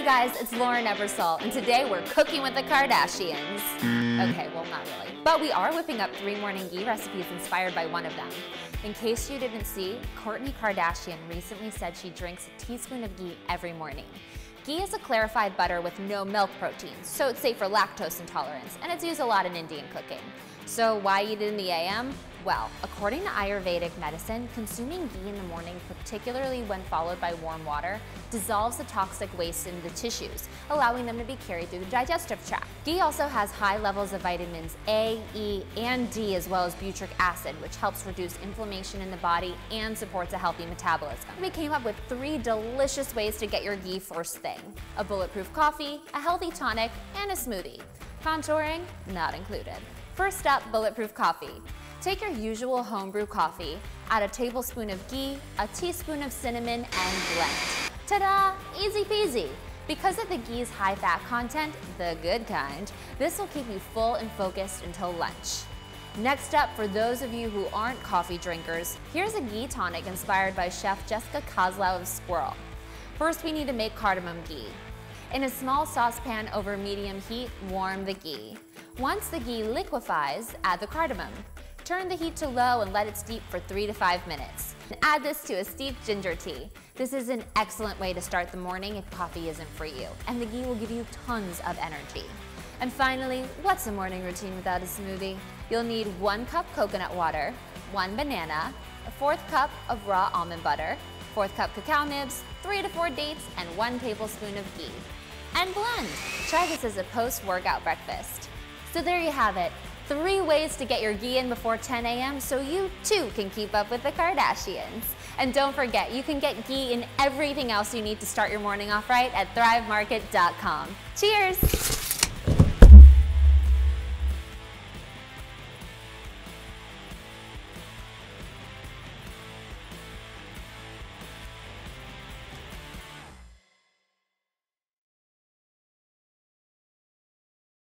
guys, it's Lauren Ebersole, and today we're cooking with the Kardashians. Okay, well, not really. But we are whipping up 3 morning ghee recipes inspired by one of them. In case you didn't see, Kourtney Kardashian recently said she drinks a teaspoon of ghee every morning. Ghee is a clarified butter with no milk proteins, so it's safe for lactose intolerance, and it's used a lot in Indian cooking. So why eat it in the AM? Well, according to Ayurvedic medicine, consuming ghee in the morning, particularly when followed by warm water, dissolves the toxic waste in the tissues, allowing them to be carried through the digestive tract. Ghee also has high levels of vitamins A, E, and D, as well as butyric acid, which helps reduce inflammation in the body and supports a healthy metabolism. We came up with 3 delicious ways to get your ghee first thing: a bulletproof coffee, a healthy tonic, and a smoothie. Contouring, not included. First up, bulletproof coffee. Take your usual homebrew coffee, add a tablespoon of ghee, a teaspoon of cinnamon, and blend. Ta-da! Easy peasy! Because of the ghee's high fat content, the good kind, this will keep you full and focused until lunch. Next up, for those of you who aren't coffee drinkers, here's a ghee tonic inspired by Chef Jessica Kozlow of Squirrel. First, we need to make cardamom ghee. In a small saucepan over medium heat, warm the ghee. Once the ghee liquefies, add the cardamom. Turn the heat to low and let it steep for 3 to 5 minutes. Add this to a steeped ginger tea. This is an excellent way to start the morning if coffee isn't for you, and the ghee will give you tons of energy. And finally, what's a morning routine without a smoothie? You'll need 1 cup coconut water, 1 banana, a 1/4 cup of raw almond butter, 1/4 cup cacao nibs, 3 to 4 dates, and 1 tablespoon of ghee. And blend! Try this as a post-workout breakfast. So there you have it. 3 ways to get your ghee in before 10 a.m. so you too can keep up with the Kardashians. And don't forget, you can get ghee in everything else you need to start your morning off right at thrivemarket.com. Cheers!